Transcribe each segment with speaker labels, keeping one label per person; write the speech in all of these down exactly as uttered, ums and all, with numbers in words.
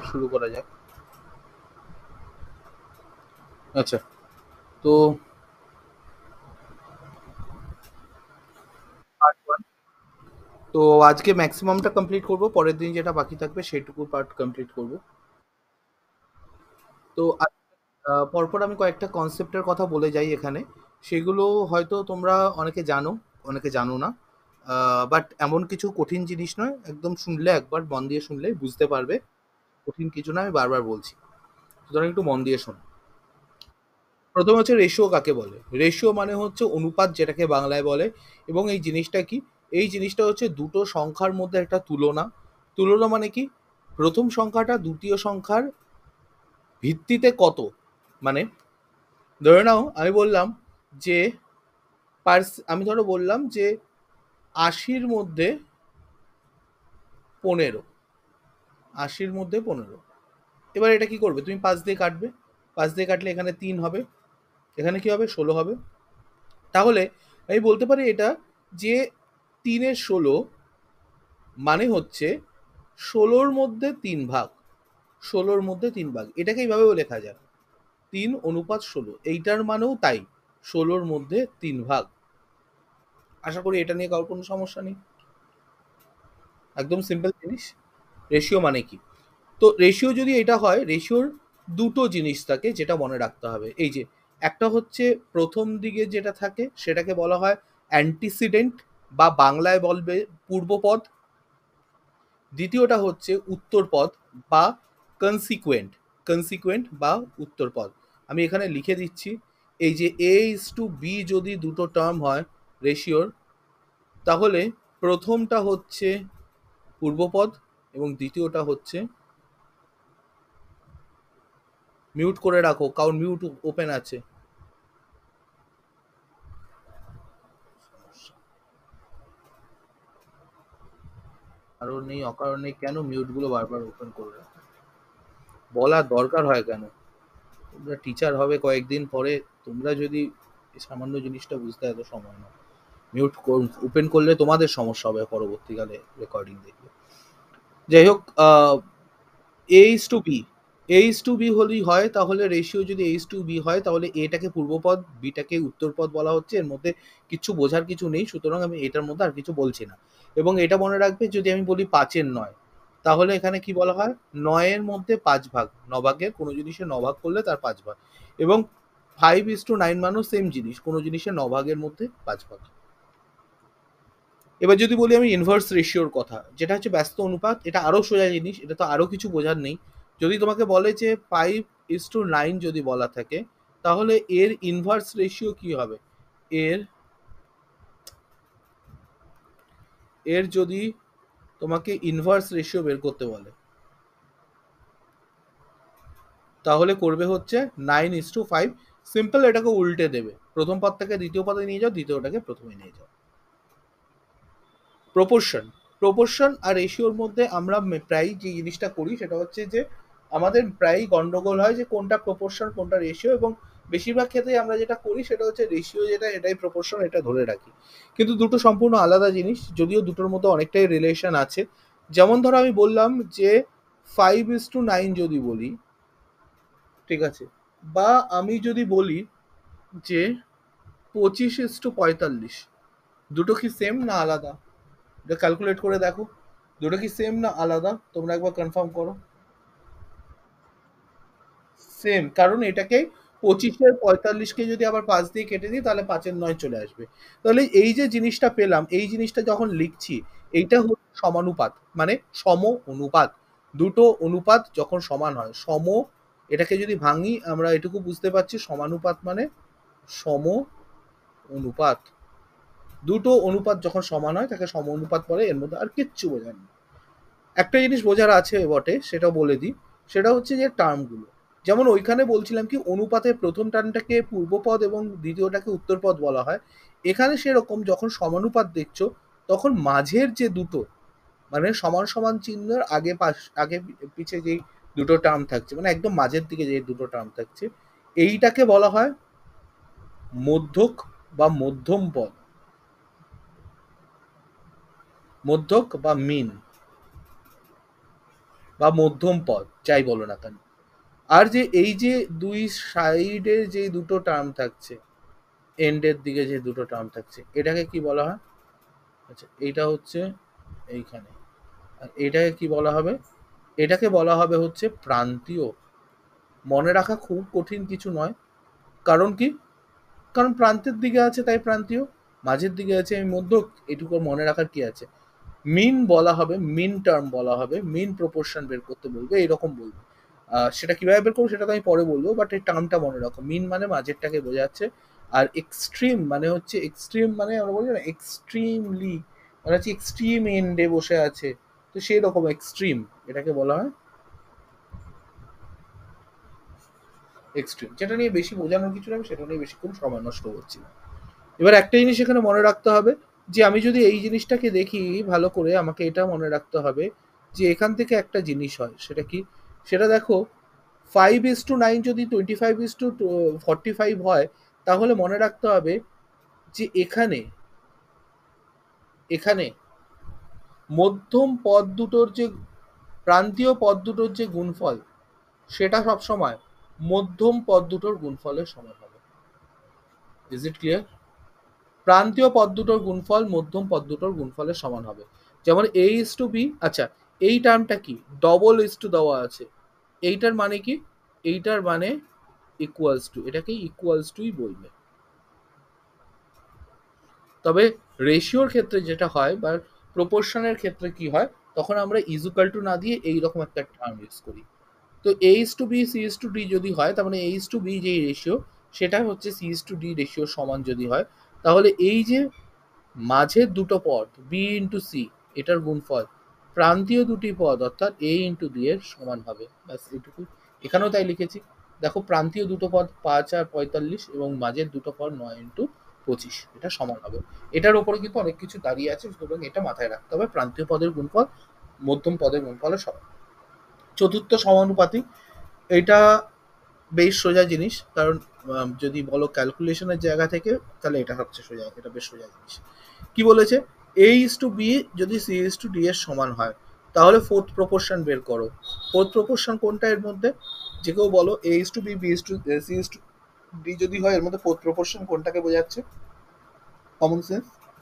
Speaker 1: শুরু করা যাক। আচ্ছা, তো পার্ট ওয়ান। তো আজকে ম্যাক্সিমামটা কমপ্লিট করব, পরের দিন যেটা বাকি থাকবে সেটুকু পার্ট কমপ্লিট করব। তো আহ, পরপর আমি কয়েকটা কনসেপ্টের কথা বলে যাই এখানে। সেগুলো হয়তো তোমরা অনেকে জানো, অনেকে জানো না, বাট এমন কিছু কঠিন জিনিস নয়, একদম শুনলে একবার মন দিয়ে শুনলে বুঝতে পারবে। কঠিন কিছু না, আমি বারবার বলছি, সুতরাং একটু মন দিয়ে শোনো। প্রথম হচ্ছে রেশিও কাকে বলে। রেশিও মানে হচ্ছে অনুপাত, যেটাকে বাংলায় বলে। এবং এই জিনিসটা কি? এই জিনিসটা হচ্ছে দুটো সংখ্যার মধ্যে একটা তুলনা। তুলনা মানে কি? প্রথম সংখ্যাটা দ্বিতীয় সংখ্যার ভিত্তিতে কত, মানে ধরে নাও আমি বললাম যে পার্স আমি ধরো বললাম যে আশির মধ্যে পনেরো, আশির মধ্যে পনেরো। এবার এটা কি করবে? তুমি পাঁচ দিয়ে কাটবে, পাঁচ দিয়ে কাটলে এখানে তিন হবে, এখানে কি হবে? ষোলো হবে। তাহলে আমি বলতে পারি এটা যে তিনের ষোলো মানে হচ্ছে ষোলোর মধ্যে তিন ভাগ, ষোলোর মধ্যে তিন ভাগ, এটাকে এইভাবেও লেখা যায়, তিন অনুপাত ষোলো, এইটার মানেও তাই, ষোলোর মধ্যে তিন ভাগ। আশা করি এটা নিয়ে কারোর কোনো সমস্যা নেই, একদম সিম্পল জিনিস। রেশিও মানে কি? তো রেশিও যদি এটা হয়, রেশিওর দুটো জিনিস থাকে যেটা মনে রাখতে হবে। এই যে একটা হচ্ছে প্রথম দিকে যেটা থাকে সেটাকে বলা হয় অ্যান্টিসিডেন্ট, বা বাংলায় বলবে পূর্বপদ। দ্বিতীয়টা হচ্ছে উত্তরপদ বা কনসিকুয়েন্ট, কনসিকুয়েন্ট বা উত্তরপদ। আমি এখানে লিখে দিচ্ছি, এই যে এ ইস টু বি যদি দুটো টার্ম হয় রেশিওর, তাহলে প্রথমটা হচ্ছে পূর্বপদ এবং দ্বিতীয়টা হচ্ছে, মিউট করে রাখো কারণ মিউট ওপেন আছে। কারণ নেই, অকারণ নেই, কেন মিউটগুলো বারবার ওপেন করে রাখো? বলার দরকার হয় কেন? তোমরা টিচার হবে কয়েকদিন পরে, তোমরা যদি এই সামান্য জিনিসটা বুঝতে এত সময় না। মিউট ওপেন করলে তোমাদের সমস্যা হবে পরবর্তীকালে রেকর্ডিং দেখলে। যাই হোক, A is to B, A is to B হলেই হয়, তাহলে রেশিও যদি এ ইস টু বি হয় তাহলে এটাকে পূর্বপদ, বিটাকে উত্তরপদ বলা হচ্ছে। এর মধ্যে কিছু বোঝার কিছু নেই, সুতরাং আমি এটার মধ্যে আর কিছু বলছি না। এবং এটা মনে রাখবে, যদি আমি বলি পাঁচের নয়, তাহলে এখানে কি বলা হয়? নয়ের মধ্যে পাঁচ ভাগ, নভাগের কোনো জিনিসের নভাগ করলে তার পাঁচ ভাগ। এবং ফাইভ ইস টু নাইন মানও সেম জিনিস, কোনো জিনিসের নভাগের মধ্যে পাঁচ ভাগ। এবার যদি বলি আমি ইনভার্স রেশিওর কথা, যেটা হচ্ছে ব্যস্ত অনুপাত, এটা আরও সোজা জিনিস, এটা তো আরও কিছু বোঝার নেই। যদি তোমাকে বলে যে ফাইভ ইস টু নাইন যদি বলা থাকে, তাহলে এর ইনভার্স রেশিও কি হবে? এর এর যদি তোমাকে ইনভার্স রেশিও বের করতে বলে, তাহলে করবে হচ্ছে nine is to five. Simple, এটাকে উল্টে দেবে, প্রথম পদটাকে দ্বিতীয় পদে নিয়ে যাও, দ্বিতীয়টাকে প্রথমে নিয়ে যাও। প্রপোর্শন, প্রপোর্শন আর রেশিওর মধ্যে আমরা প্রায় যে জিনিসটা করি সেটা হচ্ছে যে আমাদের প্রায় গন্ডগোল হয় যে কোনটা প্রপোর্শন কোনটা রেশিও, এবং বেশিরভাগ ক্ষেত্রে আমরা যেটা করি সেটা হচ্ছে রেশিও যেটা এটাই প্রপোর্শন, এটা ধরে রাখি। কিন্তু দুটো সম্পূর্ণ আলাদা জিনিস, যদিও দুটোর মধ্যে অনেকটাই রিলেশন আছে। যেমন ধরো আমি বললাম যে ফাইভ ইস টু নাইন যদি বলি, ঠিক আছে, বা আমি যদি বলি যে পঁচিশ ইস টু পঁয়তাল্লিশ, দুটো কি সেম না আলাদা? এটা ক্যালকুলেট করে দেখো, দুটো কি সেম না আলাদা? তোমরা একবার কনফার্ম করো। সেম, কারণ এটাকে পঁচিশের পঁয়তাল্লিশকে যদি আবার পাঁচ দিয়ে কেটে দিই তাহলে পাঁচের নয় চলে আসবে। তাহলে এই যে জিনিসটা পেলাম, এই জিনিসটা যখন লিখছি, এইটা হচ্ছে সমানুপাত, মানে সম অনুপাত। দুটো অনুপাত যখন সমান হয়, সম, এটাকে যদি ভাঙি আমরা এটুকু বুঝতে পারছি, সমানুপাত মানে সম অনুপাত। দুটো অনুপাত যখন সমান হয় তাকে সম অনুপাত বলে, এর মধ্যে আর কিচ্ছু বোঝার নেই। একটা জিনিস বোঝার আছে বটে, সেটা বলে দিই। সেটা হচ্ছে যে টার্মগুলো, যেমন ওইখানে বলছিলাম কি অনুপাতের প্রথম টার্মটাকে পূর্বপদ এবং দ্বিতীয়টাকে উত্তরপদ বলা হয়। এখানে সেরকম যখন সমানুপাত দেখছো, তখন মাঝের যে দুটো, মানে সমান সমান চিহ্নের আগে পাশ আগে পিছে যেই দুটো টার্ম থাকছে, মানে একদম মাঝের দিকে যে দুটো টার্ম থাকছে, এইটাকে বলা হয় মধ্যক বা মধ্যম পদ, মধ্যক বা মিন। বা মধ্যম পদ যাই বলো না কেন। আর যে এই যে দুই সাইডে যে দুটো টার্ম থাকছে, এন্ডের দিকে যে দুটো টার্ম থাকছে, এটাকে কি বলা হয়? আচ্ছা, এইটা হচ্ছে এইখানে, আর এটাকে কি বলা হবে? এটাকে বলা হবে হচ্ছে প্রান্তীয়। মনে রাখা খুব কঠিন কিছু নয়। কারণ কি? কারণ প্রান্তের দিকে আছে তাই প্রান্তীয়, মাঝের দিকে আছে এই মধ্য, এটুকু মনে রাখার কি আছে? মিন বলা হবে, মিন টার্ম বলা হবে, মিন প্রপোর্শন বের করতে বলবে, এরকম বলবে। আহ, সেটা কিভাবে বের করবো সেটা তো আমি পরে বলবো, বাট এই টার্মটা মনে রাখো। মিন মানে মাঝেরটাকে বোঝাচ্ছে, আর এক্সট্রিম মানে হচ্ছে, এক্সট্রিম মানে আমরা বলি না এক্সট্রিমলি, মানে হচ্ছে এক্সট্রিম এন্ডে বসে আছে, তো সেই রকম এক্সট্রিম, এটাকে বলা হয় এক্সট্রিম। যেটা নিয়ে বেশি বোঝানোর কিছু নেই, সেটা নিয়ে বেশিক্ষণ সময় নষ্ট করছি না। এবার একটা জিনিস এখানে মনে রাখতে হবে, যে আমি যদি এই জিনিসটাকে দেখি ভালো করে, আমাকে এটা মনে রাখতে হবে যে এখান থেকে একটা জিনিস হয়, সেটা কি? সেটা দেখো, ফাইভ ইস টু নাইন যদি twenty five is to forty five হয়, তাহলে মনে রাখতে হবে যে এখানে এখানে মধ্যম পদ দুটোর যে, প্রান্তীয় পদ দুটোর যে গুণফল, সেটা সবসময় মধ্যম পদ দুটোর গুণফলের সমান হবে। Is it clear? প্রান্তীয় পদ দুটোর গুণফল মধ্যম পদ দুটোর গুণফলের সমান হবে। যেমন এ ইস টু বি, আচ্ছা এই টার্মটা কি? ডবল ইস টু দেওয়া আছে, এইটার মানে কি? এইটার মানে ইকুয়ালস টু, এটাকে ইকুয়ালস টুই বলবে। তবে রেশিওর ক্ষেত্রে যেটা হয় বা প্রপোর্শনের ক্ষেত্রে কি হয়, তখন আমরা ইজুকাল টু না দিয়ে এইরকম একটা টার্ম ইউজ করি। তো A is to B C is to D যদি হয়, তার মানে এ ইস টু বি যে রেশিও, সেটা হচ্ছে সি ইস টু ডি রেশিওর সমান যদি হয়, তাহলে এই যে মাঝের দুটো পদ বি ইন্টু সি, এটার গুণফল প্রান্তীয় দুটি পদ অর্থাৎ এ ইন্টু বি এর সমান হবে। ব্যাস এটুকু। এখানেও তাই লিখেছি। দেখো, প্রান্তীয় দুটো পদ পাঁচ আর পঁয়তাল্লিশ এবং মাঝের দুটো পদ নয় ইন্টু পঁচিশ, এটা সমান হবে। এটার উপরে কিন্তু অনেক কিছু দাঁড়িয়ে আছে, সুতরাং এটা মাথায় রাখতে হবে, প্রান্তীয় পদের গুণফল মধ্যম পদের গুণফলের সমান। চতুর্থ সমানুপাতিক, এটা বেশ সোজা জিনিস, কারণ আম, যদি বলো ক্যালকুলেশনের জায়গা থেকে, তাহলে এটা হচ্ছে সোজা, এটা বেশ সোজা জিনিস। কি বলেছে? এ ইস টু বি যদি সি ইস টু ডি এর সমান হয়, তাহলে ফোর্থ প্রপোর্শন বের করো। ফোর্থ প্রপোর্শন কোনটা এর মধ্যে? যে কেউ বলো, A is to B, B is to C is to D যদি হয়, এর মধ্যে ফোর্থ প্রপোর্শন কোনটাকে বোঝাচ্ছে? কমন সেন্স,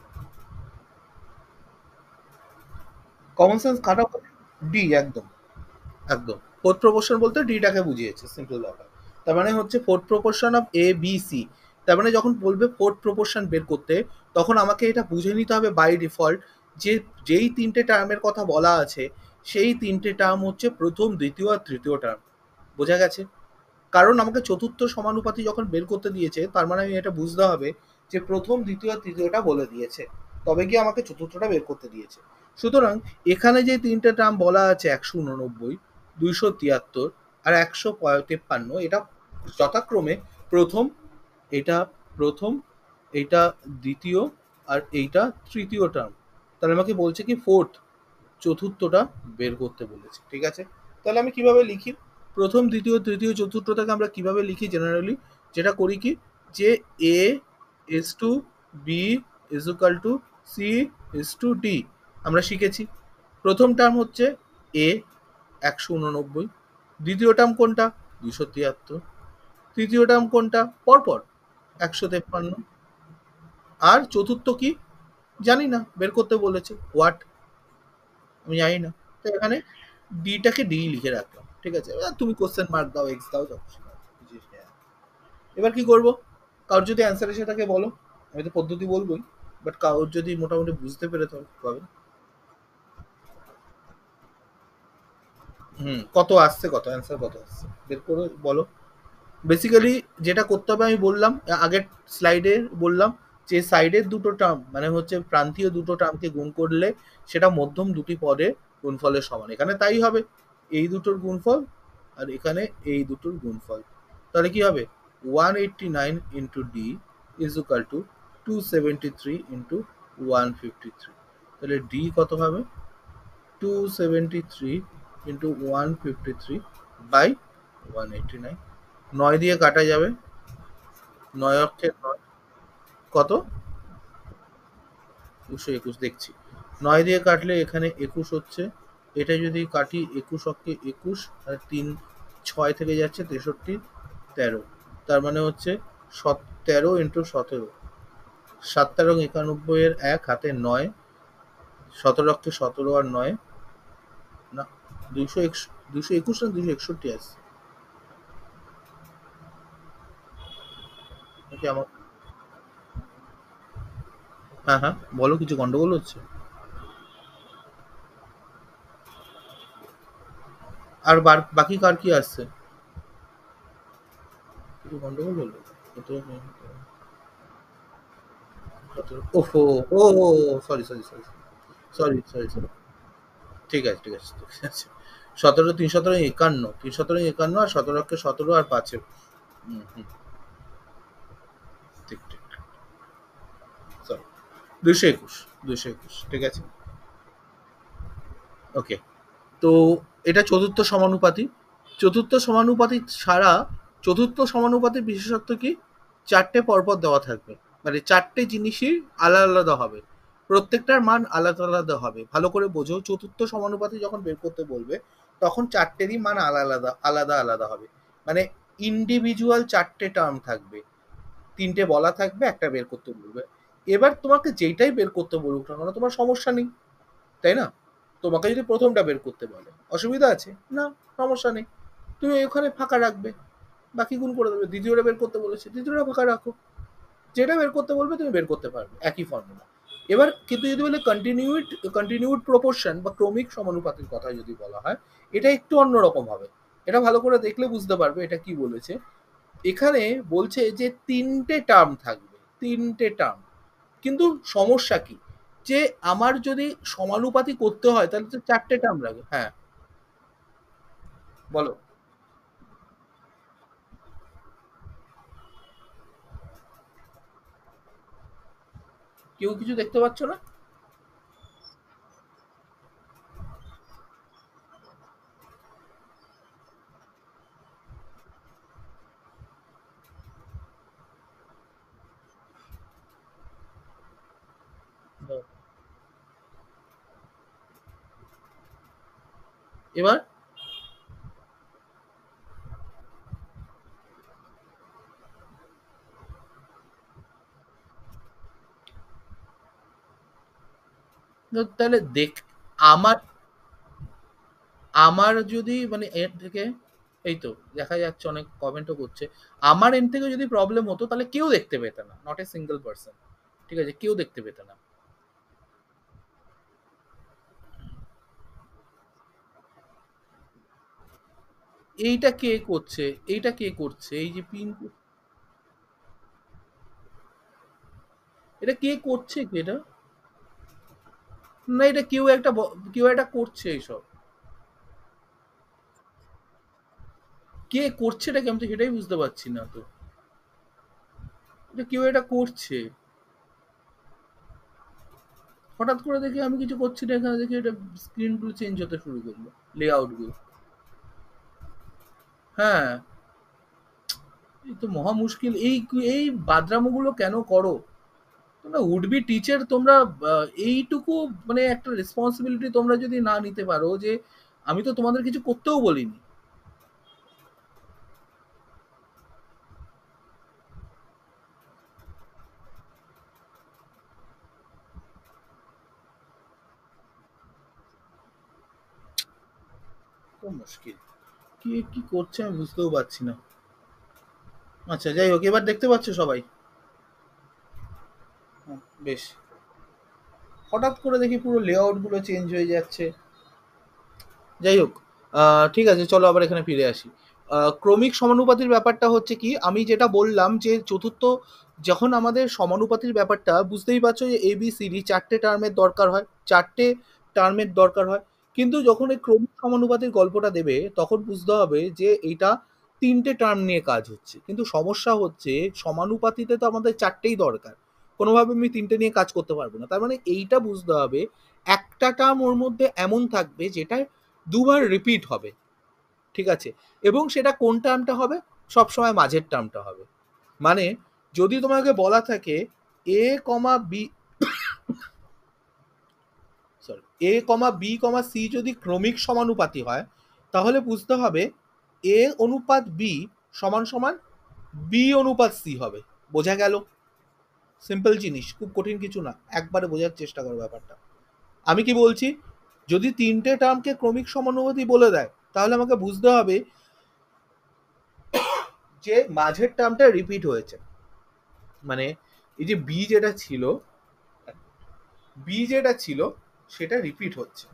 Speaker 1: কমন সেন্স খাটাও। ডি, একদম একদম। ফোর্থ প্রপোর্শন বলতে ডিটাকে বুঝিয়েছে, সিম্পল ব্যাপার। তার মানে হচ্ছে fourth proportion of A B C. তার মানে যখন বলবে ফোর্থ প্রপোর্শন বের করতে, তখন আমাকে এটা বুঝে নিতে হবে বাই ডিফল্ট, যে যেই তিনটে টার্মের কথা বলা আছে, সেই তিনটে টার্ম হচ্ছে প্রথম, দ্বিতীয় আর তৃতীয় টার্ম। বোঝা গেছে? কারণ আমাকে চতুর্থ সমানুপাতি যখন বের করতে দিয়েছে, তার মানে আমি এটা বুঝতে হবে যে প্রথম, দ্বিতীয় আর তৃতীয়টা বলে দিয়েছে, তবে কি আমাকে চতুর্থটা বের করতে দিয়েছে। সুতরাং এখানে যে তিনটে টার্ম বলা আছে, একশো উননব্বই, দুইশো তিয়াত্তর আর একশো তেপ্পান্ন, এটা যথাক্রমে প্রথম, এটা প্রথম, এটা দ্বিতীয়, আর এইটা তৃতীয় টার্ম। তাহলে আমাকে বলছে কি ফোর্থ, চতুর্থটা বের করতে বলেছে। ঠিক আছে? তাহলে আমি কিভাবে লিখি? প্রথম, দ্বিতীয়, তৃতীয়, চতুর্থটাকে আমরা কিভাবে লিখি জেনারেলি? যেটা করি কি, যে A is to B is equal to C is to D, আমরা শিখেছি। প্রথম টার্ম হচ্ছে এ, একশো উননব্বই। দ্বিতীয় টার্ম কোনটা? দুশো তিয়াত্তর। তৃতীয় টার্ম কোনটা? পরপর একশো তেপ্পান্ন। আর চতুর্থ কি? জানি না, বের করতে বলেছে। হোয়াট? আমি জানি না। তো এখানে ডিটাকে ডি লিখে রাখলাম। ঠিক আছে? এবার তুমি কোশ্চেন মার্ক দাও, এক্স দাও, যা খুশি দাও। বুঝিস? হ্যাঁ। এবার কি করবো? কারোর যদি অ্যান্সার এসে থাকে বলো, আমি তো পদ্ধতি বলবোই, বাট কারোর যদি মোটামুটি বুঝতে পেরে তবে পাবে। হুম, কত আসছে, কত অ্যান্সার কত আসছে বের করে বলো। বেসিক্যালি যেটা করতে হবে আমি বললাম, আগের স্লাইডে বললাম, যে সাইডের দুটো টার্ম মানে হচ্ছে প্রান্তীয় দুটো টার্মকে গুণ করলে সেটা মধ্যম দুটি পদের গুণফলের সমান। এখানে তাই হবে, এই দুটোর গুণফল আর এখানে এই দুটোর গুণফল। তাহলে কি হবে? One eighty nine into D is equal to two seventy three into one fifty three. তাহলে ডি কত হবে? Two seventy three into one fifty three by one eighty nine. নয় দিয়ে কাটা যাবে, নয় অক্ষে নয়, কত? দুশো একুশ দেখছি। নয় দিয়ে কাটলে এখানে একুশ হচ্ছে, এটা যদি কাটি একুশ অক্ষে একুশ আর তিন ছয় থেকে যাচ্ছে তেষট্টি তেরো, তার মানে হচ্ছে তেরো ইন্টু সতেরো, সাত তেরো একানব্বই এর এক হাতে নয়, সতেরো অক্ষে সতেরো আর নয় না দুইশো দুইশো একুশ না দুইশো একষট্টি আছে নাকি আমার? হ্যাঁ হ্যাঁ বলো, কিছু গন্ডগোল হচ্ছে? আর বাকি কার কি আসছে? কিছু গন্ডগোল হলো? ওহো, oh sorry sorry sorry sorry sorry sorry ঠিক আছে ঠিক আছে ঠিক আছে। সতেরো তিন সতেরো একান্ন, তিন সতেরো একান্ন আর সতেরো অক্ষে সতেরো আর পাঁচে হুম হুম ঠিক ঠিক সরি দুইশো একুশ, দুইশো একুশ ঠিক আছে। ওকে, তো এটা চতুর্থ সমানুপাতি। চতুর্থ সমানুপাতি ছাড়া চতুর্থ সমানুপাতির বিশেষত্ব কি? চারটে পরপর দেওয়া থাকবে, মানে চারটে জিনিসই আলাদা আলাদা হবে, প্রত্যেকটার মান আলাদা আলাদা হবে। ভালো করে বোঝো, চতুর্থ সমানুপাতি যখন বের করতে বলবে তখন চারটেরই মান আলাদা আলাদা আলাদা আলাদা হবে, মানে ইন্ডিভিজুয়াল চারটে টার্ম থাকবে, তিনটে বলা থাকবে, একটা বের করতে বলবে। এবার তোমাকে যেইটাই বের করতে বলুক না কেন তোমার সমস্যা নেই, তাই না? তোমাকে যদি প্রথমটা বের করতে বলে অসুবিধা আছে না, সমস্যা নেই, তুমি ওখানে ফাঁকা রাখবে, বাকি গুণ করে দেবে। দ্বিতীয়টা বের করতে বলেছে, দ্বিতীয়টা ফাঁকা রাখো, যেটা বের করতে বলবে তুমি বের করতে পারবে, একই ফর্মুলা। এবার কিন্তু যদি বলে কন্টিনিউড কন্টিনিউড প্রপোর্শন বা ক্রমিক সমানুপাতের কথা যদি বলা হয়, এটা একটু অন্যরকম হবে। এটা ভালো করে দেখলে বুঝতে পারবে এটা কি বলেছে। এখানে বলছে যে তিনটে টার্ম থাকবে, তিনটে টার্ম, কিন্তু সমস্যা কি, যে আমার যদি সমানুপাতি করতে হয় তাহলে তো চারটে টার্ম লাগে। হ্যাঁ বলো। কেউ কিছু দেখতে পাচ্ছ না? এবার তাহলে দেখ, আমার আমার যদি মানে এর থেকে, এই তো দেখা যাচ্ছে অনেক কমেন্টও করছে, আমার এর থেকে যদি প্রবলেম হতো তাহলে কেউ দেখতে পেত না, নট এ সিঙ্গেল পার্সন, ঠিক আছে, কেউ দেখতে পেত না। এইটা কে করছে? এইটা কে করছে? এই যে পিন, এটা কে করছে কি এটা? না এটা কেউ একটা কেউ একটা করছে এইসব, কে করছে এটা কি আমি তো সেটাই বুঝতে পারছি না তো। এটা কেউ এটা করছে, হঠাৎ করে দেখি আমি কিছু করছি না, এখানে দেখি এটা স্ক্রিন গুলো চেঞ্জ হতে শুরু করলো, লেআউট গুলো। হ্যাঁ, এই তো মহা মুশকিল, এই এই বাদরামোগুলো কেন করো তোমরা? উড বি টিচার তোমরা, এইটুকু মানে একটা রেসপন্সিবিলিটি তোমরা যদি না নিতে পারো, যে আমি তো তোমাদের কিছু করতেও বলিনি। তো মুশকিল, কি কি করছে আমি বুঝতেও পারছি না। আচ্ছা যাই হোক, এবার দেখতে পাচ্ছ সবাই? হ্যাঁ, বেশ। হঠাৎ করে দেখি পুরো লেআউট গুলো চেঞ্জ হয়ে যাচ্ছে। যাই হোক, আহ, ঠিক আছে, চলো আবার এখানে ফিরে আসি। আহ, ক্রমিক সমানুপাতির ব্যাপারটা হচ্ছে কি, আমি যেটা বললাম যে চতুর্থ, যখন আমাদের সমানুপাতির ব্যাপারটা বুঝতেই পারছো যে এ বি সি ডি চারটে টার্মের দরকার হয়, চারটে টার্মের দরকার হয়, কিন্তু যখন এই ক্রমিক সমানুপাতির গল্পটা দেবে তখন বুঝতে হবে যে এইটা তিনটে টার্ম নিয়ে কাজ হচ্ছে, কিন্তু সমস্যা হচ্ছে সমানুপাতিতে তো আমাদের চারটেই দরকার, কোনোভাবে আমি তিনটে নিয়ে কাজ করতে পারবো না। তার মানে এইটা বুঝতে হবে একটা টার্ম ওর মধ্যে এমন থাকবে যেটা দুবার রিপিট হবে, ঠিক আছে, এবং সেটা কোন টার্মটা হবে? সবসময় মাঝের টার্মটা হবে। মানে যদি তোমাকে বলা থাকে A comma B, sorry, A comma B comma C যদি ক্রমিক সমানুপাতি হয় তাহলে বুঝতে হবে এ অনুপাত বি সমান সমান বি অনুপাত সি হবে। বোঝা গেল? সিম্পল জিনিস, খুব কঠিন কিছু না, একবারে বোঝার চেষ্টা করো ব্যাপারটা। আমি কি বলছি, যদি তিনটে টার্মকে ক্রমিক সমানুপাতি বলে দেয় তাহলে আমাকে বুঝতে হবে যে মাঝের টার্মটা রিপিট হয়েছে, মানে এই যে বি যেটা ছিল বি যেটা ছিল সেটা রিপিট হচ্ছে।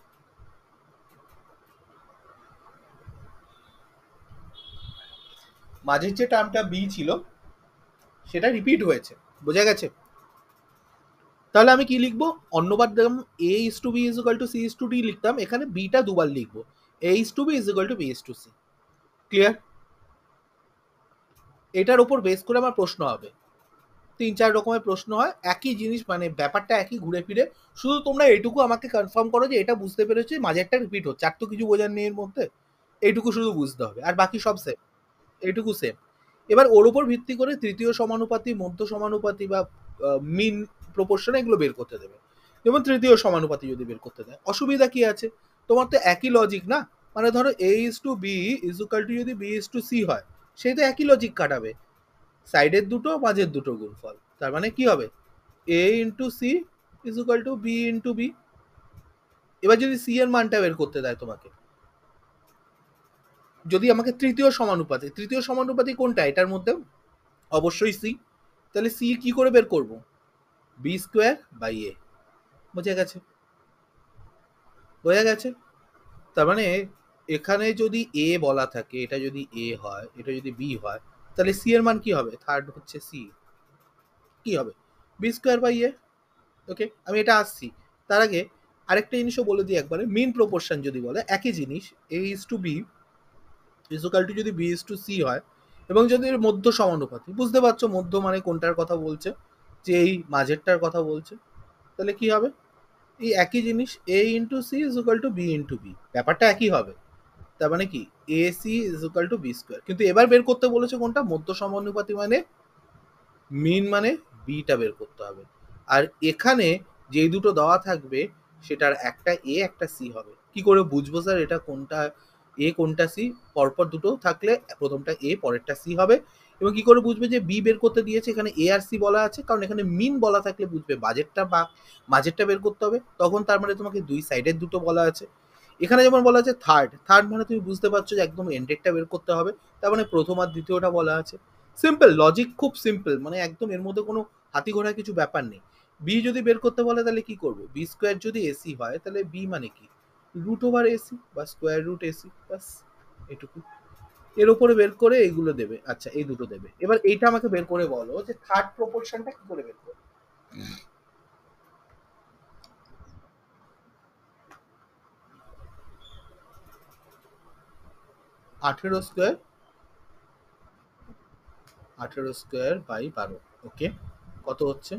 Speaker 1: মাঝের যে টার্মটা বি ছিল সেটা রিপিট হয়েছে। বোঝা গেছে? তাহলে আমি কি লিখবো, অন্যবার দেখলাম A is to B is equal to C is to D লিখতাম, এখানে বিটা দুবার লিখবো, A is to B is equal to B is to C. Clear? এটার উপর বেস করে আমার প্রশ্ন হবে, তিন চার রকমের প্রশ্ন হয়, একই জিনিস, মানে ব্যাপারটা একই ঘুরে ফিরে। শুধু তোমরা এইটুকু আমাকে কনফার্ম করো যে এটা বুঝতে পেরেছি মাঝেরটা রিপিট হচ্ছে, আর তো কিছু বোঝার নেই এর মধ্যে, এইটুকু শুধু বুঝতে হবে, আর বাকি সব সেম, এইটুকু সেম। এবার ওর উপর ভিত্তি করে তৃতীয় সমানুপাতি, মধ্য সমানুপাতি বা মিন প্রপোর্শন এগুলো বের করতে দেবে। যেমন তৃতীয় সমানুপাতি যদি বের করতে দেয়, অসুবিধা কি আছে, তোমার তো একই লজিক না, মানে ধরো A is to B is equal to যদি বি ইজ টু সি হয়, সেই তো একই লজিক কাটাবে, সাইডের দুটো মাঝের দুটো গুণফল, তার মানে কি হবে A into C is equal to B into B. এবার যদি সি এর মানটা বের করতে দেয় তোমাকে, যদি আমাকে তৃতীয় সমানুপাতি, তৃতীয় সমানুপাতি কোনটা এটার মধ্যে, অবশ্যই সি, তাহলে সি কি করে বের করব, বি স্কোয়ার বাই এ। বোঝা গেছে? বোঝা গেছে? তার মানে এখানে যদি এ বলা থাকে, এটা যদি এ হয়, এটা যদি বি হয়, তাহলে সি এর মান কি হবে, থার্ড হচ্ছে সি, কি হবে B square by A. Okay, আমি এটা আসছি, তার আগে আরেকটা জিনিসও বলে দিই একবারে, মিন প্রপোর্শন যদি বলে একই জিনিস, A is to B equal to যদি বি ইজ টু সি হয়, এবং যদি এর মধ্য সমানুপাতি, বুঝতে পারছো মধ্য মানে কোনটার কথা বলছে, যে এই মাঝেরটার কথা বলছে, তাহলে কি হবে এই একই জিনিস, A into C equal to B into B, ব্যাপারটা একই হবে। তার মানে কি A C equal to B square, কিন্তু এবার বের করতে বলেছে কোনটা, মধ্য সমানুপাতি মানে মিন মানে বিটা বের করতে হবে। আর এখানে যেই দুটো দেওয়া থাকবে সেটার একটা এ একটা সি হবে। কি করে বুঝবো স্যার এটা কোনটা এ কোনটা সি, পরপর দুটো থাকলে প্রথমটা এ পরেরটা সি হবে। এবং কি করে বুঝবে যে বি বের করতে দিয়েছে, এখানে এ আর সি বলা আছে, কারণ এখানে মিন বলা থাকলে বুঝবে বাজেটটা বা মাঝেরটা বের করতে হবে, তখন তার মানে তোমাকে দুই সাইডের দুটো বলা আছে। এখানে যেমন বলা আছে থার্ড, থার্ড মানে তুমি বুঝতে পারছো যে একদম এন্ডেডটা বের করতে হবে, তার মানে প্রথম আর দ্বিতীয়টা বলা আছে। সিম্পল লজিক, খুব সিম্পল, মানে একদম এর মধ্যে কোনো হাতি ঘোড়া কিছু ব্যাপার নেই। বি যদি বের করতে বলে তাহলে কি করবো, বি স্কোয়ার যদি এসি হয় তাহলে বি মানে কি, রুট ওভার এসি বা স্কোয়ার রুট এসি, বাস এটুকু। এর উপরে বের করে এইগুলো দেবে, আচ্ছা এই দুটো দেবে। এবার এইটা আমাকে বের করে বলো যে থার্ড প্রপোর্শনটা কি করে বের করবো। আঠেরো স্কোয়ার, আঠেরো স্কোয়ার বাই বারো, ওকে, কত হচ্ছে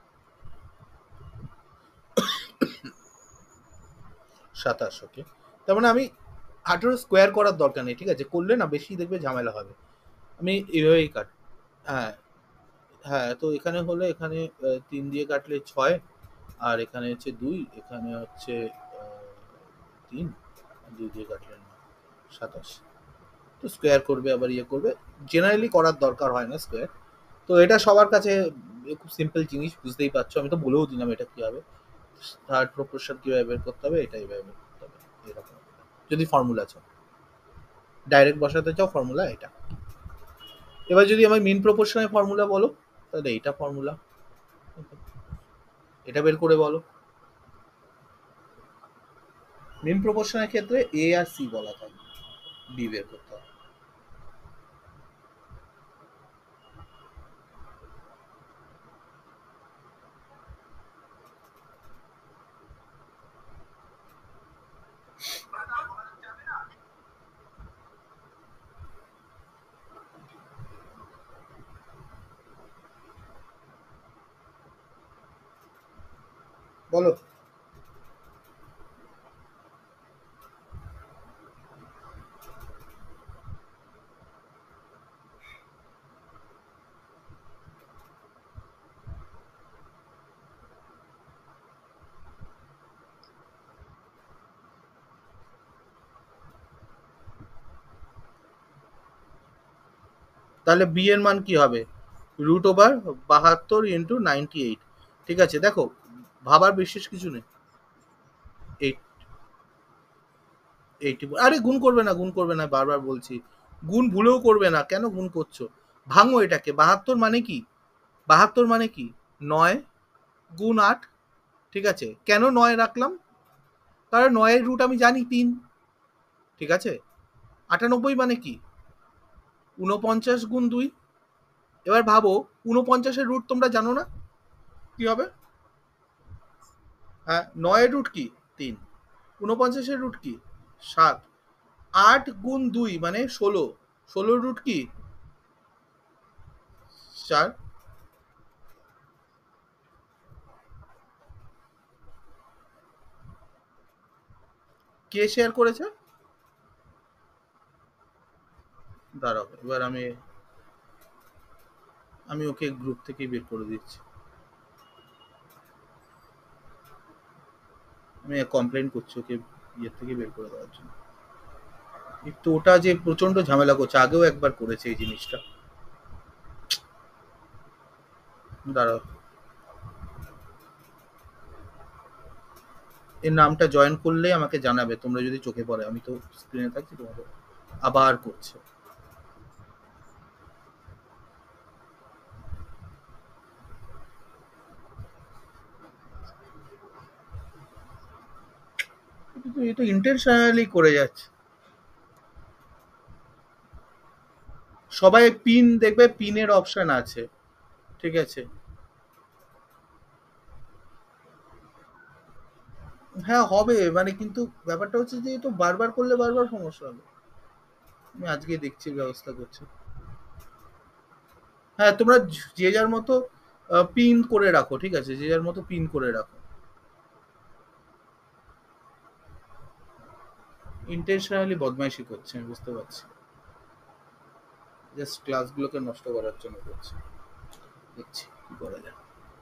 Speaker 1: সাতাশ। ওকে, তার মানে আমি আঠেরো স্কোয়ার করার দরকার নেই, ঠিক আছে, করলে না বেশি দেখবে ঝামেলা হবে, আমি এভাবেই কাট। হ্যাঁ, হ্যাঁ, তো এখানে হলে এখানে আহ, তিন দিয়ে কাটলে ছয়, আর এখানে হচ্ছে দুই, এখানে হচ্ছে আহ, তিন, আর দুই দিয়ে কাটলে নয়, সাতাশ। তো স্কোয়ার করবে আবার ইয়ে করবে, জেনারেলি করার দরকার হয় না স্কোয়ার। তো এটা সবার কাছে খুব সিম্পল জিনিস, বুঝতেই পারছো, আমি তো বলেও দিলাম এটা কি হবে, থার্ড প্রপোর্শন কিভাবে বের করতে হবে, এটা এইভাবে বের করতে হবে, এরকম। যদি ফর্মুলা চাও, ডাইরেক্ট বসাতে চাও, ফর্মুলা এটা। এবার যদি আমার মিন প্রপোর্শনের ফর্মুলা বলো, তাহলে এইটা ফর্মুলা, এটা বের করে বলো। মিন প্রপোর্শনের ক্ষেত্রে এ আর সি বলা থাকবে, বি বের করতে হবে। বলো। তাহলে বি এর মান কি হবে? রুট ওভার বাহাত্তর ইন্টু নাইনটি এইট। ঠিক আছে, দেখো ভাবার বিশেষ কিছু নেই। এইট এইটি, আরে গুণ করবে না, গুণ করবে না, বারবার বলছি গুণ ভুলেও করবে না। কেন গুণ করছো? ভাঙো এটাকে। বাহাত্তর মানে কি? বাহাত্তর মানে কি? নয় গুণ আট। ঠিক আছে, কেন নয় রাখলাম? কারণ নয়ের রুট আমি জানি তিন। ঠিক আছে, আটানব্বই মানে কি? উনপঞ্চাশ গুণ দুই। এবার ভাবো, উনপঞ্চাশের রুট তোমরা জানো না, কি হবে? হ্যাঁ, নয়ের রুট কি? তিন। উনপঞ্চাশের রুট কি? সাত। আট গুণ দুই মানে ষোলো। ষোলোর রুট কি? চার। কে শেয়ার করেছে? দাঁড়াও, এবার আমি আমি ওকে গ্রুপ থেকেই বের করে দিচ্ছি। আমি কমপ্লেন করছি ওকে ইয়ে থেকে বের করে দেওয়ার জন্য। একটু ওটা যে প্রচন্ড ঝামেলা করছে, আগেও একবার করেছে এই জিনিসটা। দাঁড়াও, এর নামটা জয়েন করলে আমাকে জানাবে তোমরা যদি চোখে পড়ে। আমি তো স্ক্রিনে থাকছি, তোমাদের আবার করছে। এ তো ইন্টেনশনালি করে যাচ্ছে। সবাই পিন দেখবে, পিনের অপশন আছে। ঠিক আছে, হ্যাঁ হবে মানে, কিন্তু ব্যাপারটা হচ্ছে যে তো বারবার করলে বারবার সমস্যা হবে। আমি আজকে দেখছি, ব্যবস্থা করছি। হ্যাঁ, তোমরা যে যার মতো পিন করে রাখো। ঠিক আছে, যে যার মতো পিন করে রাখো। ইন্টেনশনালি বদমাইশি করছে, আমি বুঝতে পারছি। জাস্ট ক্লাসগুলোকে নষ্ট করার জন্য করছে। দেখছি কি করা যায়।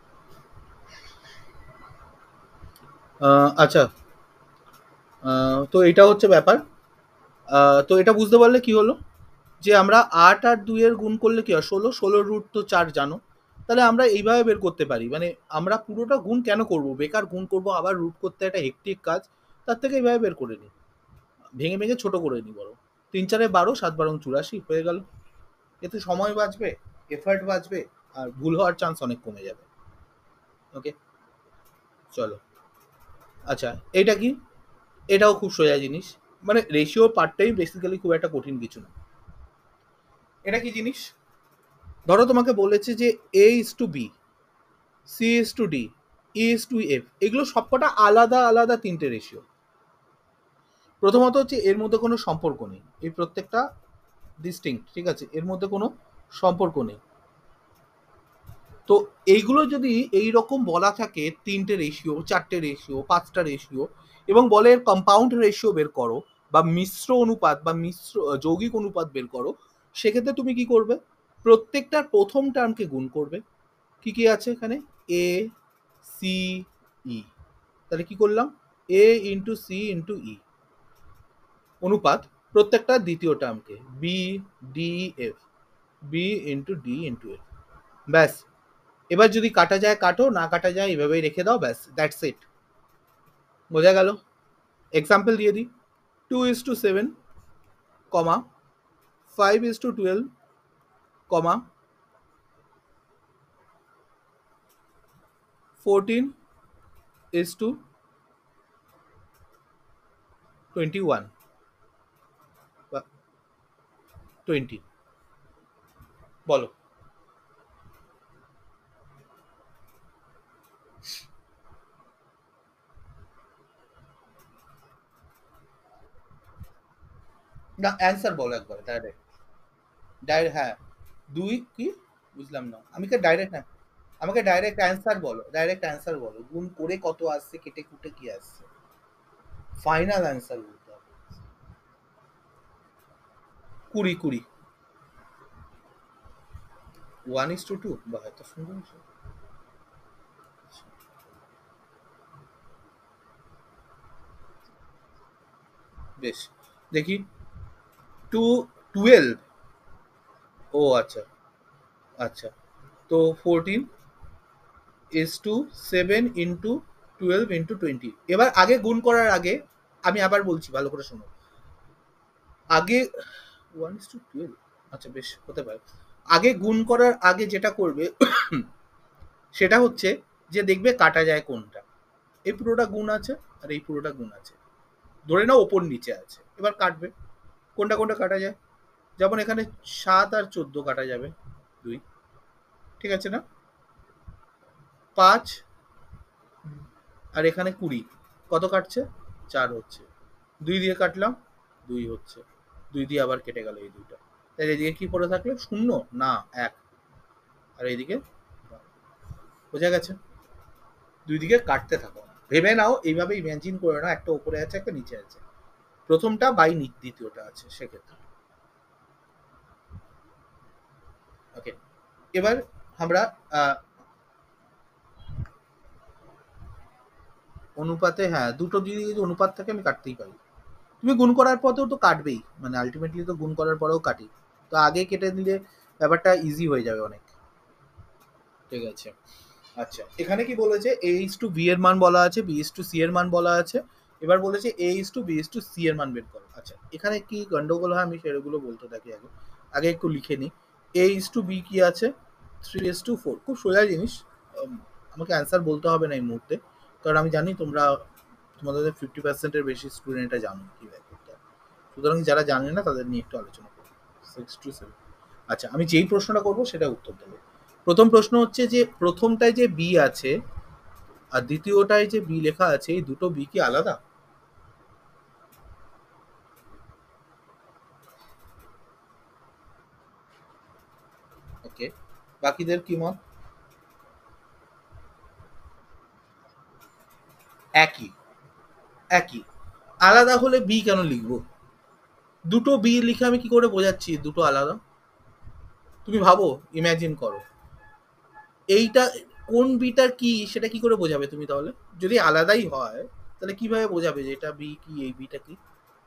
Speaker 1: আহ, আচ্ছা, আহ, তো এটা হচ্ছে ব্যাপার। আহ, তো এটা বুঝতে পারলে কি হলো, যে আমরা আট আর দুইয়ের গুণ করলে কি হয়? ষোলো। ষোলোর রুট তো চার জানো। তাহলে আমরা এইভাবে বের করতে পারি, মানে আমরা পুরোটা গুণ কেন করব? বেকার গুণ করব, আবার রুট করতে একটা হেক্টিক কাজ। তার থেকে এইভাবে বের করে নিই, ভেঙে ভেঙে ছোট করে নিই বড়। তিন চারে বারো, সাত বারং চুরাশি হয়ে গেল। এতে সময় বাঁচবে, এফার্ট বাঁচবে, আর ভুল হওয়ার চান্স অনেক কমে যাবে। ওকে, চলো। আচ্ছা, এটা কি? এটাও খুব সোজা জিনিস। মানে রেশিও পার্টটাই বেসিক্যালি খুব একটা কঠিন কিছু না। এটা কি জিনিস? ধরো তোমাকে বলেছে যে A is to B, C is to D, E is to F, এগুলো সবকটা আলাদা আলাদা তিনটে রেশিও। প্রথমত হচ্ছে এর মধ্যে কোনো সম্পর্ক নেই, এই প্রত্যেকটা ডিস্টিংক্ট। ঠিক আছে, এর মধ্যে কোনো সম্পর্ক নেই। তো এইগুলো যদি এই রকম বলা থাকে, তিনটে রেশিও, চারটে রেশিও, পাঁচটা রেশিও, এবং বলে এর কম্পাউন্ড রেশিও বের করো, বা মিশ্র অনুপাত বা মিশ্র যৌগিক অনুপাত বের করো, সেক্ষেত্রে তুমি কি করবে? প্রত্যেকটার প্রথম টার্মকে গুণ করবে। কি কি আছে এখানে? A, C, E. তাহলে কি করলাম? A into C into E অনুপাত প্রত্যেকটা দ্বিতীয় টার্মকে B, D, F, B into D into F. ব্যাস। এবার যদি কাটা যায় কাটো, না কাটা যায় এভাবেই রেখে দাও, ব্যাস, দ্যাটস ইট। বোঝা গেল? এক্সাম্পল দিয়ে দিই। Two is to seven, comma five is to twelve, comma fourteen is to twenty one বা টোয়েন্টি। বলো। না, অ্যান্সার বলো একবার ডাইরেক্ট। ডাইরেক্ট, হ্যাঁ। দুই কি? বুঝলাম না, আমি কে ডাইরেক্ট না। আমাকে ডাইরেক্ট অ্যান্সার বলো, ডাইরেক্ট অ্যান্সার বলো, গুণ করে কত আসছে, কেটে কুটে কি আসছে, ফাইনাল অ্যান্সার বলতে হবে। কুড়ি, কুড়ি। ওয়ান ইস টু টু, বা এত সুন্দর। বেশ, দেখি। টু টুয়েলভ, ও আচ্ছা আচ্ছা, তো fourteen is to seven into twelve into twenty. এবার আগে গুণ করার আগে আমি আবার বলছি, ভালো করে শোনো। আগে ওয়ান ইজ টু টুয়েলভ, আচ্ছা বেশ হতে পারে। আগে গুণ করার আগে যেটা করবে সেটা হচ্ছে যে দেখবে কাটা যায় কোনটা। এই পুরোটা গুণ আছে আর এই পুরোটা গুণ আছে, ধরে নাও ওপর নিচে আছে, এবার কাটবে কোনটা কোনটা কাটা যায়। যেমন এখানে সাত আর চোদ্দ কাটা যাবে, দুই, ঠিক আছে না? পাঁচ আর এখানে কুড়ি, কত কাটছে? চার হচ্ছে। দুই দিয়ে কাটলাম, দুই হচ্ছে। দুই দিয়ে আবার কেটে গেল এই দুইটা, তাহলে এদিকে কি পড়ে থাকলো? শূন্য না, এক। আর এইদিকে, বোঝা গেছে? দুই দিকে কাটতে থাকো, ভেবে নাও, এইভাবে ইমাজিন করে নাও একটা উপরে আছে একটা নিচে আছে, প্রথমটা বাই দ্বিতীয়টা আছে সেক্ষেত্রে। ওকে, এবার আমরা অনুপাতে, হ্যাঁ দুটো দিয়ে যদি অনুপাত থাকে আমি কাটতেই পারি। তুমি গুণ করার পরেও তো কাটবেই, মানে আলটিমেটলি তো গুণ করার পরেও কাটি, তো আগে কেটে দিলে ব্যাপারটা ইজি হয়ে যাবে অনেক। ঠিক আছে, আচ্ছা এখানে কি বলেছে? এ ইস টু বি এর মান বলা আছে, বি ইস টু সি এর মান বলা আছে। এবার বলেছে A is to B is to C এর মান বের করো। আচ্ছা এখানে কি গন্ডগোল হয় আমি সেগুলো বলতে থাকি। আগে আগে একটু লিখে নিই। এ ইস টু বি কি আছে? থ্রি ইস টু ফোর, খুব সোজা জিনিস। উম, আমাকে অ্যান্সার বলতে হবে না এই মুহূর্তে, কারণ আমি জানি তোমরা, তোমাদের ফিফটি পার্সেন্টের বেশি স্টুডেন্ট এটা জানো কীভাবে করতে হবে। সুতরাং যারা জানে না তাদের নিয়ে একটু আলোচনা করবো। Six to seven. আচ্ছা আমি যেই প্রশ্নটা করবো সেটা উত্তর দেবো। প্রথম প্রশ্ন হচ্ছে যে প্রথমটায় যে বি আছে আর দ্বিতীয়টায় যে বি লেখা আছে, এই দুটো বি কি আলাদা? ওকে, বাকিদের কি মত? একই, একই। আলাদা হলে বি কেন লিখবো? দুটো বি লিখে আমি কি করে বোঝাচ্ছি দুটো আলাদা? তুমি ভাবো, ইমাজিন করো, এইটা কোন বিটা কি সেটা কি করে বোঝাবে তুমি তাহলে? যদি আলাদাই হয় তাহলে কিভাবে বোঝাবে যে এটা বি কি, এই বিটা কি?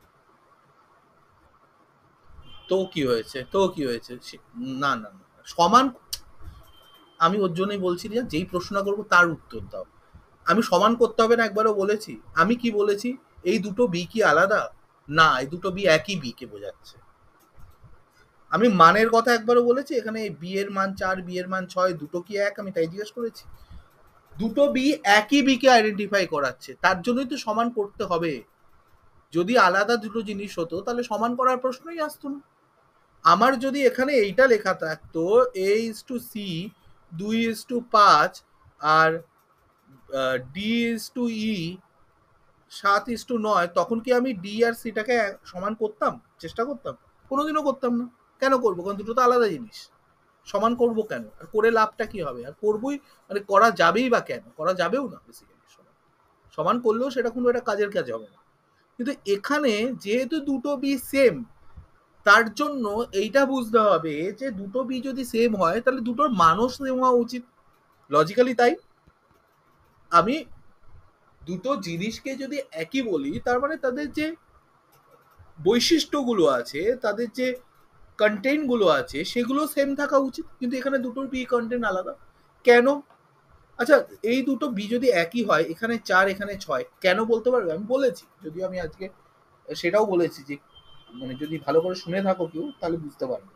Speaker 1: তো কি হয়েছে, তো কি হয়েছে? না না না, সমান। আমি ওর জন্যই বলছি যে যেই প্রশ্ন করবো তার উত্তর দাও। আমি সমান করতে হবে না একবারও বলেছি? আমি কি বলেছি? এই দুটো বি কি আলাদা? না, এই দুটো বি একই বি কে বোঝাচ্ছে। আমি মানের কথা একবারও বলেছি এখানে বি এর মান চার, বি এর মান ছয়, দুটো কি এক? আমি তাই জিজ্ঞেস করেছি। দুটো বি একই বি কে আইডেন্টিফাই করাচ্ছে, তার জন্যই তো সমান করতে হবে। যদি আলাদা দুটো জিনিস হতো তাহলে সমান করার প্রশ্নই আসতো না। আমার যদি এখানে এইটা লেখা থাকতো এ ইস টু সি, দুই ইস টু পাঁচ, আর ডি ইস টু ই সাত ইস টু নয়, তখন কি আমি ডি আর সিটাকে সমান করতাম, চেষ্টা করতাম? কোনোদিনও করতাম না। কেন করবো? কারণ দুটো তো আলাদা জিনিস। সমান করব কেন? আর করে লাভটা কি হবে? আর করবই, মানে করা যাবেই বা কেন? করা যাবেও না বেসিক্যালি। সমান সমান করলেও সেটা কোনো একটা কাজের কাজ হবে না। কিন্তু এখানে যেহেতু দুটো বি সেম, তার জন্য এইটা বুঝতে হবে যে দুটো বি যদি সেম হয় তাহলে দুটোর মানও সেম হওয়া উচিত, লজিক্যালি তাই। আমি দুটো জিনিসকে যদি একই বলি তার মানে তাদের যে বৈশিষ্ট্যগুলো আছে, তাদের যে কন্টেন্ট গুলো আছে সেগুলো সেম থাকা উচিত, কিন্তু এখানে দুটোর বি কন্টেন্ট আলাদা। কেন? আচ্ছা এই দুটো বি যদি একই হয়, এখানে চার এখানে ছয়, কেন বলতে পারবে? আমি বলেছি, যদিও আমি আজকে সেটাও বলেছি যে মানে যদি ভালো করে শুনে থাকো কেউ তাহলে বুঝতে পারবে।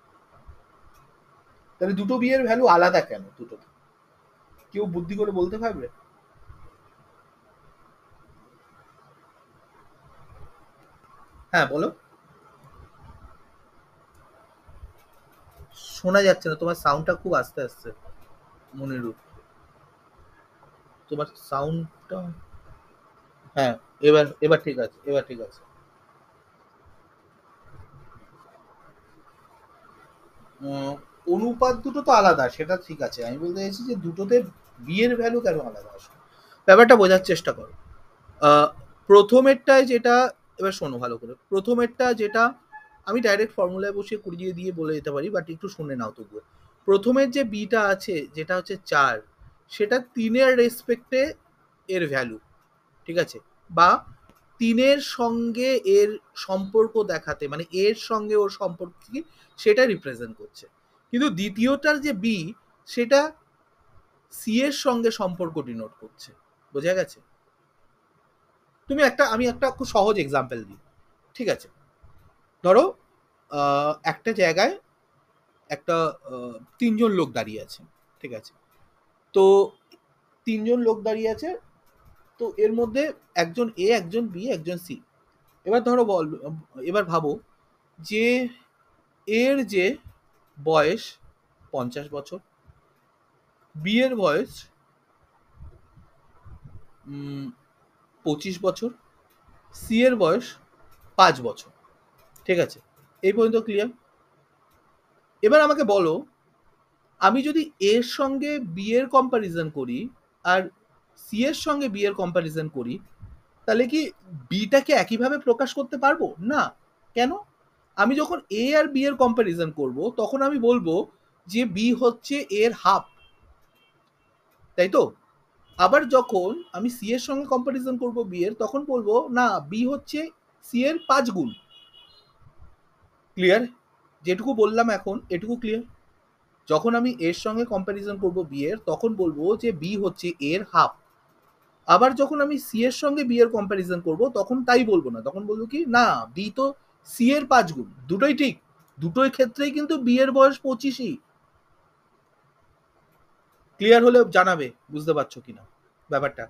Speaker 1: তাহলে দুটো বি এর ভ্যালু আলাদা কেন দুটো? কেউ বুদ্ধি করে বলতে পারবে? হ্যাঁ বলো। শোনা যাচ্ছে না, তোমার সাউন্ডটা খুব আস্তে আসছে মনিরু, তোমার সাউন্ডটা। হ্যাঁ, এবার এবার ঠিক আছে, এবার ঠিক আছে। উম, অনুপাত দুটো তো আলাদা, সেটা ঠিক আছে। আমি বলতে চাইছি যে দুটোতে বি এর ভ্যালু কেন আলাদা আসবে, ব্যাপারটা বোঝার চেষ্টা করো। আহ, প্রথমেরটায় যেটা, এবার শোনো ভালো করে, প্রথমেরটা যেটা আমি ডাইরেক্ট ফর্মুলায় বসে কুড়িয়ে দিয়ে বলে দিতে পারি, বাট একটু শুনে নাও তবুও। প্রথমের যে বিটা আছে যেটা হচ্ছে চার, সেটা তিনের রেসপেক্টে এর ভ্যালু, ঠিক আছে? বা তিনের সঙ্গে এর সম্পর্ক দেখাতে, মানে এর সঙ্গে ওর সম্পর্ক কি সেটা রিপ্রেজেন্ট করছে। কিন্তু দ্বিতীয়টার যে বি, সেটা সি এর সঙ্গে সম্পর্ক ডিনোট করছে। বোঝা গেছে? তুমি একটা, আমি একটা খুব সহজ এক্সাম্পল দিই, ঠিক আছে? ধরো একটা জায়গায় একটা তিনজন লোক দাঁড়িয়ে আছে, ঠিক আছে? তো তিনজন লোক দাঁড়িয়ে আছে, তো এর মধ্যে একজন এ, একজন বি, একজন সি। এবার ধরো বল, এবার ভাবো যে এর যে বয়স পঞ্চাশ বছর, বি এর বয়স পঁচিশ বছর, সি এর বয়স পাঁচ বছর, ঠিক আছে? এই পর্যন্ত ক্লিয়ার? এবার আমাকে বলো, আমি যদি এর সঙ্গে বি এর কম্প্যারিজন করি আর সি এর সঙ্গে বি এর কম্প্যারিজন করি, তাহলে কি বিটাকে একইভাবে প্রকাশ করতে পারবো না? কেন? আমি যখন এ আর বি এর কম্প্যারিজন করব, তখন আমি বলবো যে বি হচ্ছে এর হাফ, তাই তো? আবার যখন আমি সি এর সঙ্গে কম্প্যারিজন করব বি এর, তখন বলবো না, বি হচ্ছে সি এর পাঁচ গুণ। ক্লিয়ার? যেটুকু বললাম এখন এটুকু ক্লিয়ার? যখন আমি এর সঙ্গে কম্প্যারিজন করব বি এর, তখন বলবো যে বি হচ্ছে এর হাফ। আবার যখন আমি সি এর সঙ্গে বি এর কম্প্যারিজন করব, তখন তাই বলবো না, তখন বলবো কি না, বি তো সি এর পাঁচ গুণ। দুটোই ঠিক, দুটোই ক্ষেত্রেই কিন্তু বি এর বয়স পঁচিশই। ক্লিয়ার হলে জানাবে বুঝতে পারছো কিনা ব্যাপারটা।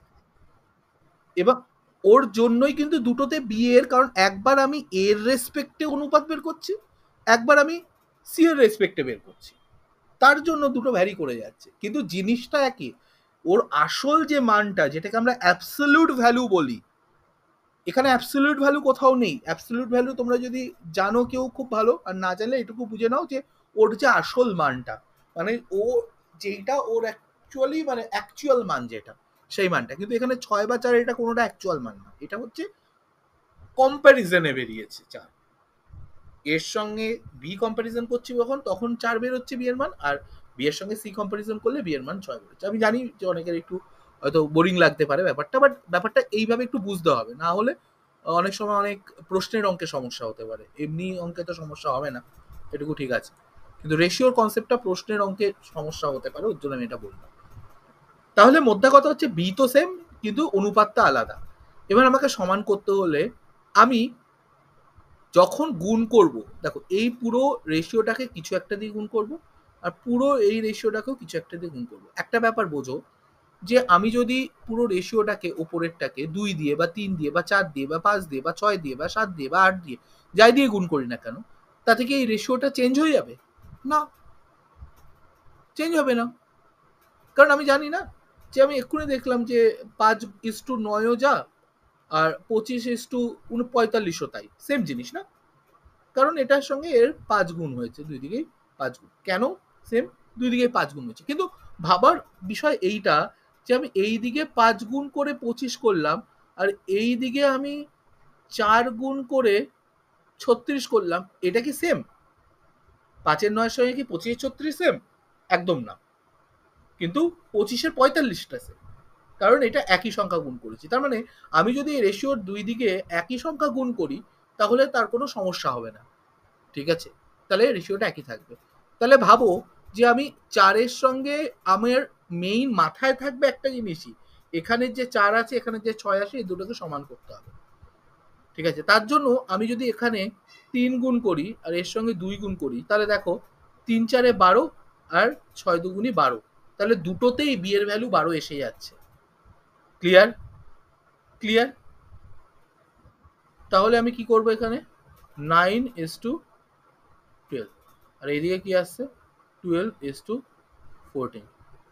Speaker 1: এবার ওর জন্যই কিন্তু দুটোতে বি এর, কারণ একবার আমি এর রেসপেক্টে অনুপাত বের করছি, একবার আমি সি এর রেসপেক্টে বের করছি, তার জন্য দুটো ভ্যারি করে যাচ্ছে, কিন্তু জিনিসটা একই। ওর আসল যে মানটা, যেটাকে আমরা অ্যাবসলিউট ভ্যালু বলি, এখানে অ্যাবসলিউট ভ্যালু কোথাও নেই। অ্যাবসলিউট ভ্যালু তোমরা যদি জানো কেউ খুব ভালো, আর না জানলে এটুকু বুঝে নাও যে ওর যে আসল মানটা, মানে ও যেটা ওর অ্যাকচুয়ালি, মানে অ্যাকচুয়াল মান যেটা, সেই মানটা। কিন্তু এখানে ছয় বা চার এটা কোনোটা অ্যাকচুয়াল মান না, এটা হচ্ছে কম্প্যারিজনে বেরিয়েছে চার। এর সঙ্গে বি কম্প্যারিজন করছি যখন, তখন চার বের হচ্ছে বি এর মান, আর বি এর সঙ্গে সি কম্প্যারিজন করলে বি এর মান ছয় বের হচ্ছে। আমি জানি যে অনেকের একটু হয়তো বোরিং লাগতে পারে ব্যাপারটা, বাট ব্যাপারটা এইভাবে একটু বুঝতে হবে, না হলে অনেক সময় অনেক প্রশ্নের অঙ্কে সমস্যা হতে পারে। এমনি অঙ্কে তো সমস্যা হবে না, এটুকু ঠিক আছে, কিন্তু রেশিওর কনসেপ্টটা প্রশ্নের অঙ্কে সমস্যা হতে পারে, ওর জন্য আমি এটা বললাম। তাহলে মোদ্দা কথা হচ্ছে বি তো সেম, কিন্তু অনুপাতটা আলাদা। এবার আমাকে সমান করতে হলে আমি যখন গুণ করব, দেখো এই পুরো রেশিওটাকে কিছু একটা দিয়ে গুণ করব, আর পুরো এই রেশিওটাকেও কিছু একটা দিয়ে গুণ করব। একটা ব্যাপার বোঝো, যে আমি যদি পুরো রেশিওটাকে ওপরেরটাকে দুই দিয়ে বা তিন দিয়ে বা চার দিয়ে বা পাঁচ দিয়ে বা ছয় দিয়ে বা সাত দিয়ে বা আট দিয়ে যাই দিয়ে গুণ করি না কেন, তাতে কি এই রেশিওটা চেঞ্জ হয়ে যাবে? না, চেঞ্জ হবে না। কারণ আমি জানি না, যে আমি এক্ষুনি দেখলাম যে পাঁচ ইস টু নয়ও যা, আর পঁচিশ ইস টু পঁয়তাল্লিশও তাই, সেম জিনিস না? কারণ এটার সঙ্গে এর পাঁচ গুণ হয়েছে, দুই দিকেই পাঁচ গুণ। কেন সেম? দুই দিকে পাঁচ গুণ হয়েছে, কিন্তু ভাবার বিষয় এইটা, যে আমি এই দিকে পাঁচ গুণ করে পঁচিশ করলাম, আর এই দিকে আমি চার গুণ করে ছত্রিশ করলাম, এটা কি সেম? পাঁচের নয়ের সঙ্গে কি পঁচিশের ছত্রিশ সেম? একদম না। কিন্তু পঁচিশের পঁয়তাল্লিশটা সেম, কারণ এটা একই সংখ্যা গুণ করেছি। তার মানে আমি যদি রেশিওর দুই দিকে একই সংখ্যা গুণ করি, তাহলে তার কোনো সমস্যা হবে না, ঠিক আছে? তাহলে রেশিওটা একই থাকবে। তাহলে ভাবো যে আমি চারের সঙ্গে আমার মেইন মাথায় থাকবে একটা জিনিসই, এখানের যে চার আছে, এখানে যে ছয় আছে, এই দুটোকে সমান করতে হবে, ঠিক আছে? তার জন্য আমি যদি এখানে তিন গুণ করি আর এর সঙ্গে দুই গুণ করি, তাহলে দেখো তিন চারে বারো, আর ছয় দুগুণই বারো, তাহলে দুটোতেই বি এর ভ্যালু বারো এসে যাচ্ছে। ক্লিয়ার? ক্লিয়ার? তাহলে আমি কি করব, এখানে নাইন ইস টু টুয়েলভ, আর এইদিকে কি আসছে, টুয়েলভ ইস টু ফোরটিন।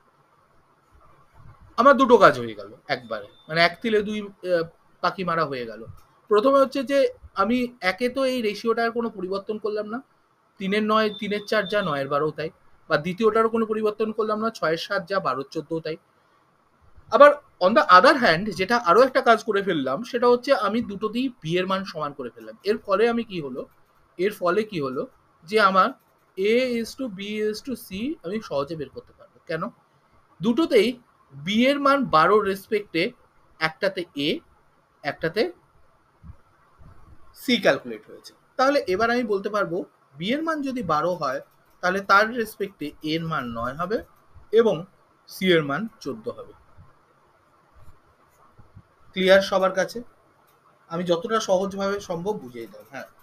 Speaker 1: আমার দুটো কাজ হয়ে গেল একবারে, মানে এক তিলে দুই পাখি মারা হয়ে গেল। প্রথমে হচ্ছে যে আমি একে তো এই রেশিওটার কোনো পরিবর্তন করলাম না, তিনের নয় তিনের চার যা, নয়ের বারো তাই। বা দ্বিতীয়টারও কোনো পরিবর্তন করলাম না, ছয়ের সাত যা, বারোর চোদ্দ তাই। আবার অন দ্য আদার হ্যান্ড, যেটা আরো একটা কাজ করে ফেললাম, সেটা হচ্ছে আমি দুটোতেই বি এর মান সমান করে ফেললাম। এর ফলে আমি কি হলো, এর ফলে কি হলো, যে আমার A is to B is to C আমি সহজে বের করতে পারবো। কেন? দুটোতেই বি এর মান বারোর রেসপেক্টে, একটাতে এ, একটাতে সি ক্যালকুলেট হয়েছে। তাহলে এবার আমি বলতে পারবো বি এর মান যদি বারো হয় তাহলে তার রেসপেক্টে এর মান নয় হবে এবং সি এর মান চোদ্দ হবে। ক্লিয়ার সবার কাছে? আমি যতটা সহজভাবে সম্ভব বুঝিয়ে দিলাম। হ্যাঁ,